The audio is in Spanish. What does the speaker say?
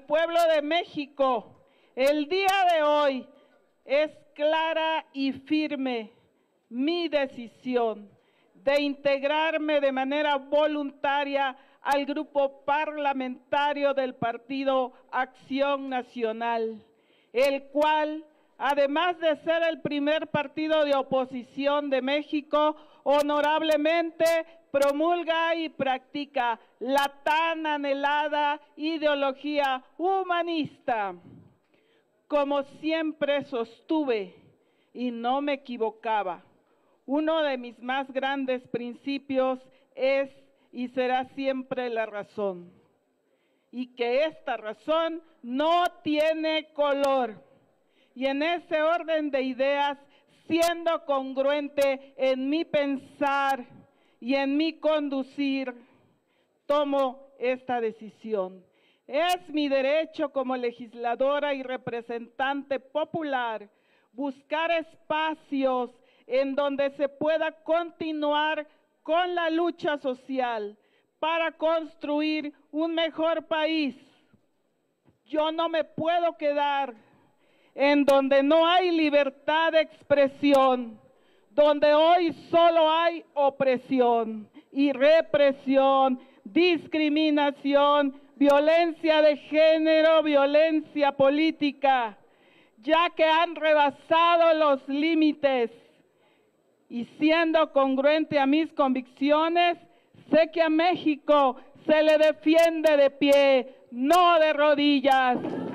pueblo de México, el día de hoy es clara y firme mi decisión de integrarme de manera voluntaria al grupo parlamentario del Partido Acción Nacional, el cual, además de ser el primer partido de oposición de México, honorablemente promulga y practica la tan anhelada ideología humanista. Como siempre sostuve, y no me equivocaba, uno de mis más grandes principios es y será siempre la razón, y que esta razón no tiene color. Y en ese orden de ideas, siendo congruente en mi pensar y en mi conducir, tomo esta decisión. Es mi derecho como legisladora y representante popular buscar espacios en donde se pueda continuar con la lucha social para construir un mejor país. Yo no me puedo quedar en donde no hay libertad de expresión, donde hoy solo hay opresión y represión, discriminación, violencia de género, violencia política, ya que han rebasado los límites. Y siendo congruente a mis convicciones, sé que a México se le defiende de pie, no de rodillas.